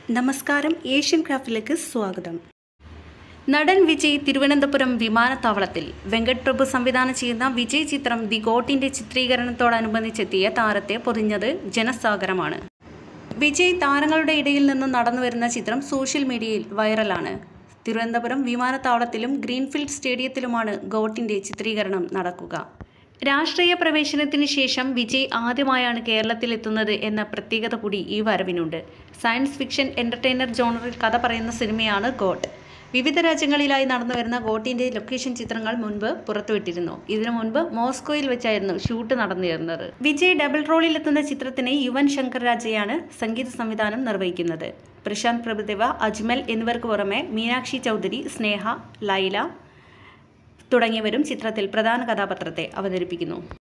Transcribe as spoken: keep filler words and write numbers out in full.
നമസ്കാരം, ഏഷ്യൻ ക്രാഫ്റ്റിലേക്ക് സ്വാഗതം. നടൻ വിജയ് തിരുവനന്തപുരം വിമാനത്താവളത്തിൽ. വെങ്കട് പ്രഭു സംവിധാനം ചെയ്യുന്ന വിജയ് ചിത്രം ദി ഗോട്ടിന്റെ ചിത്രീകരണത്തോടനുബന്ധിച്ചെത്തിയ താരത്തെ പൊതിഞ്ഞത് ജനസാഗരമാണ്. വിജയ് താരങ്ങളുടെ ഇടയിൽ നിന്നും നടന്നുവരുന്ന ചിത്രം സോഷ്യൽ മീഡിയയിൽ വൈറലാണ്. തിരുവനന്തപുരം വിമാനത്താവളത്തിലും ഗ്രീൻഫീൽഡ് സ്റ്റേഡിയത്തിലുമാണ് ഗോട്ടിന്റെ ചിത്രീകരണം നടക്കുക. രാഷ്ട്രീയ പ്രവേശനത്തിന് ശേഷം വിജയ് ആദ്യമായാണ് കേരളത്തിലെത്തുന്നത് എന്ന പ്രത്യേകത കൂടി ഈ വരവിനുണ്ട്. സയൻസ് ഫിക്ഷൻ എന്റർടൈനർ ജോണറിൽ കഥ പറയുന്ന സിനിമയാണ് ഗോട്ട്. വിവിധ രാജ്യങ്ങളിലായി നടന്നുവരുന്ന ഗോട്ടിന്റെ ലൊക്കേഷൻ ചിത്രങ്ങൾ മുൻപ് പുറത്തുവിട്ടിരുന്നു. ഇതിനു മുൻപ് മോസ്കോയിൽ വെച്ചായിരുന്നു ഷൂട്ട് നടന്നിരുന്നത്. വിജയ് ഡബിൾ റോളിലെത്തുന്ന ചിത്രത്തിന് യുവൻ ശങ്കർ രാജയാണ് സംഗീത സംവിധാനം നിർവഹിക്കുന്നത്. പ്രശാന്ത് പ്രഭുദേവ, അജ്മൽ എന്നിവർക്ക് പുറമെ മീനാക്ഷി ചൗധരി, സ്നേഹ, ലൈല തുടങ്ങിയവരും ചിത്രത്തിൽ പ്രധാന കഥാപാത്രത്തെ അവതരിപ്പിക്കുന്നു.